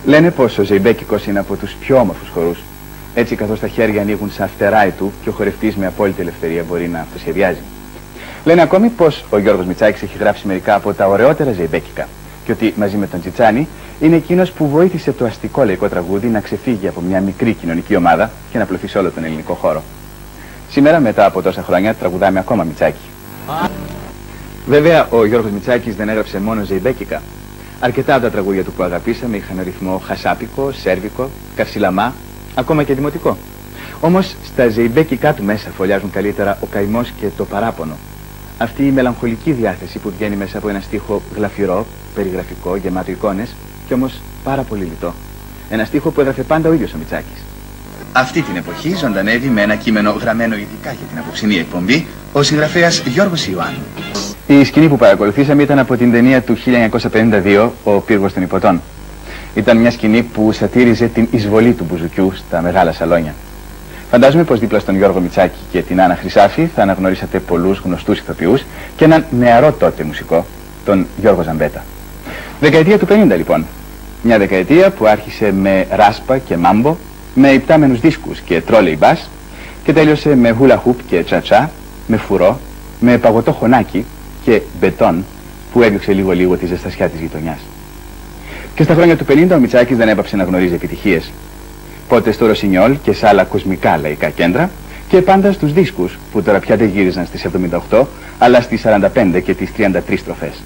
Λένε πως ο Ζεϊμπέκικος είναι από τους πιο όμορφους χορούς. Έτσι, καθώς τα χέρια ανοίγουν σαν φτεράι του και ο χορευτής με απόλυτη ελευθερία μπορεί να αυτοσχεδιάζει. Λένε ακόμη πως ο Γιώργος Μητσάκης έχει γράψει μερικά από τα ωραιότερα Ζεϊμπέκικα και ότι μαζί με τον Τσιτσάνη είναι εκείνος που βοήθησε το αστικό λαϊκό τραγούδι να ξεφύγει από μια μικρή κοινωνική ομάδα και να πλωθεί σε όλο τον ελληνικό χώρο. Σήμερα, μετά από τόσα χρόνια, τραγουδάμε ακόμα Μητσάκη. Βέβαια, ο Γιώργος Μητσάκης δεν έγραψε μόνο Ζεϊμπέκικα. Αρκετά από τα τραγούδια του που αγαπήσαμε είχαν ρυθμό χασάπικο, σέρβικο, καρσιλαμά, ακόμα και δημοτικό. Όμως στα Ζεϊμπέκικά του μέσα φωλιάζουν καλύτερα ο καημός και το παράπονο. Αυτή η μελαγχολική διάθεση που βγαίνει μέσα από ένα στίχο γλαφυρό, περιγραφικό, γεμάτο εικόνες και όμως πάρα πολύ λιτό. Ένα στίχο που έγραφε πάντα ο ίδιος ο Μητσάκης. Αυτή την εποχή ζωντανεύει με ένα κείμενο γραμμένο ειδικά για την απόψινή εκπομπή ο συγγραφέας Γιώργος Ιωάννου. Η σκηνή που παρακολουθήσαμε ήταν από την ταινία του 1952, Ο Πύργος των Ιππωτών. Ήταν μια σκηνή που σατήριζε την εισβολή του μπουζουκιού στα μεγάλα σαλόνια. Φαντάζομαι πως δίπλα στον Γιώργο Μητσάκη και την Άννα Χρυσάφη θα αναγνωρίσατε πολλούς γνωστούς ηθοποιούς και έναν νεαρό τότε μουσικό, τον Γιώργο Ζαμπέτα. Δεκαετία του 50 λοιπόν. Μια δεκαετία που άρχισε με ράσπα και μάμπο, με υπτάμενους δίσκους και τρόλεϊ μπάς και τέλειωσε με hula hoop και τσατσά, με φουρό, με παγωτό χωνάκι και μπετόν που έδιωξε λίγο τη ζεστασιά της γειτονιάς. Και στα χρόνια του 50 ο Μητσάκης δεν έπαψε να γνωρίζει επιτυχίες. Πότε στο Ροσινιόλ και σε άλλα κοσμικά λαϊκά κέντρα και πάντα στους δίσκους που τώρα πια δεν γύριζαν στις 78 αλλά στις 45 και τις 33 στροφές.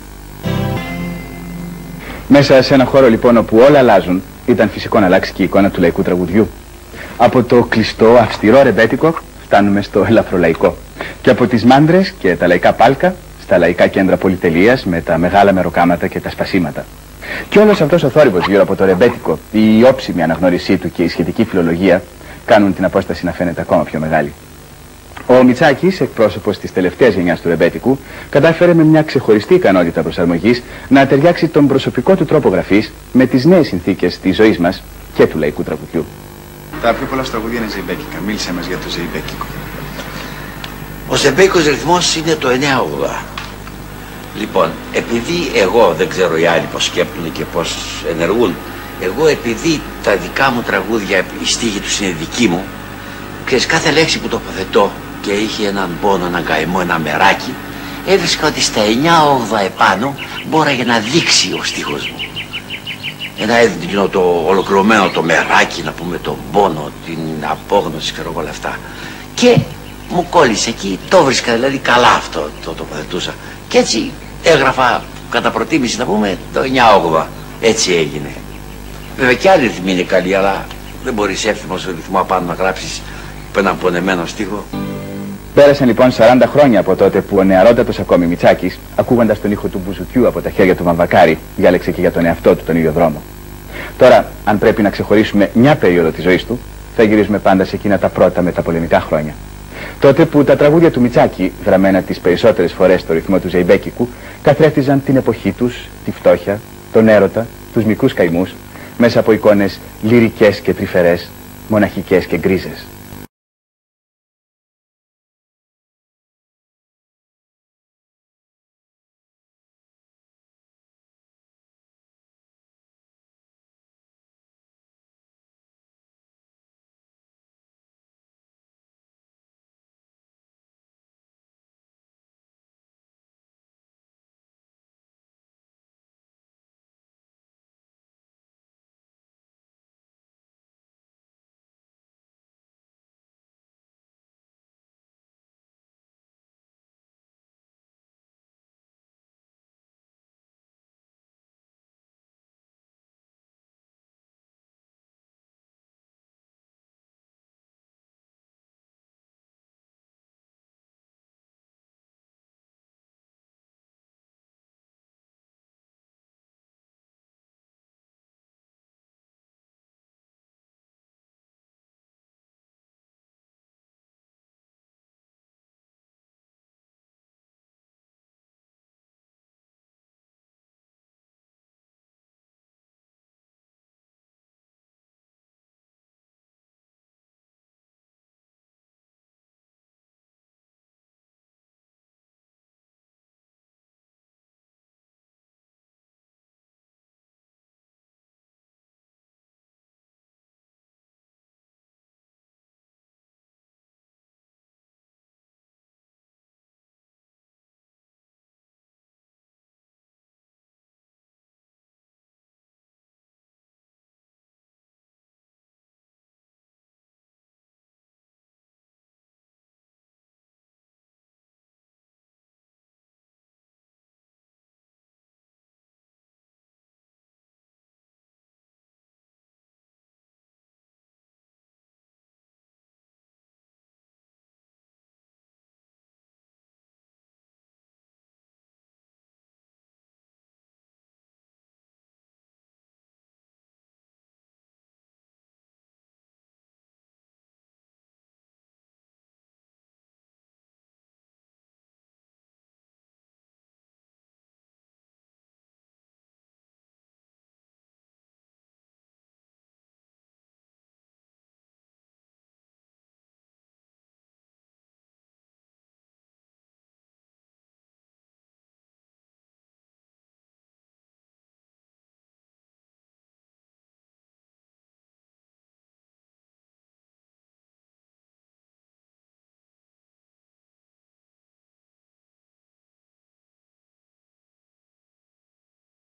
Μέσα σε ένα χώρο λοιπόν όπου όλα αλλάζουν ήταν φυσικό να αλλάξει και η εικόνα του λαϊκού τραγουδιού. Από το κλειστό, αυστηρό ρεμπέτικο φτάνουμε στο ελαφρολαϊκό και από τις μάντρες και τα λαϊκά πάλκα στα λαϊκά κέντρα πολυτελείας με τα μεγάλα μεροκάματα και τα σπασίματα. Και όλος αυτός ο θόρυβος γύρω από το ρεμπέτικο, η όψιμη αναγνώρισή του και η σχετική φιλολογία κάνουν την απόσταση να φαίνεται ακόμα πιο μεγάλη. Ο Μητσάκης, εκπρόσωπος της τελευταίας γενιάς του ρεμπέτικου, κατάφερε με μια ξεχωριστή ικανότητα προσαρμογής να ταιριάξει τον προσωπικό του τρόπο γραφής με τις νέες συνθήκες της ζωής μας και του λαϊκού τραγουδιού. Τα πιο πολλά τραγούδια είναι ζεϊμπέκικα. Μίλησε μας για το ζεϊμπέκικο. Ο ζεϊμπέκικος ρυθμός είναι το 9/80. Λοιπόν, επειδή εγώ δεν ξέρω οι άλλοι πώς σκέπτονται και πώς ενεργούν, εγώ επειδή τα δικά μου τραγούδια, η στίχη τους είναι δική μου, ξέρεις, κάθε λέξη που τοποθετώ και είχε έναν πόνο, έναν καημό, ένα μεράκι, έβρισκα ότι στα 9/80 επάνω μπόραγε να δείξει ο στίχος μου. Ένα το ολοκληρωμένο το μεράκι, να πούμε, τον πόνο, την απόγνωση, ξέρω εγώ όλα αυτά. Και μου κόλλησε εκεί, το βρίσκα δηλαδή καλά αυτό, το τοποθετούσα. Και έτσι έγραφα κατά προτίμηση, να πούμε, το 9/80. Έτσι έγινε. Βέβαια και άλλοι ρυθμοί είναι καλοί, αλλά δεν μπορείς εύθυμος στο ρυθμό απάνω να γράψεις έναν πονεμένο στίχο. Πέρασαν λοιπόν 40 χρόνια από τότε που ο νεαρότατος ακόμη Μητσάκης, ακούγοντας τον ήχο του μπουζουκιού από τα χέρια του Βαμβακάρη, διάλεξε και για τον εαυτό του τον ίδιο δρόμο. Τώρα, αν πρέπει να ξεχωρίσουμε μια περίοδο της ζωής του, θα γυρίσουμε πάντα σε εκείνα τα πρώτα μεταπολεμικά χρόνια. Τότε που τα τραγούδια του Μητσάκη, γραμμένα τις περισσότερες φορές στο ρυθμό του ζεϊμπέκικου, καθρέφτιζαν την εποχή τους, τη φτώχεια, τον έρωτα, τους μικρούς καημούς, μέσα από εικόνες λυρικές και τρυφερές, μοναχικές και γκρίζες.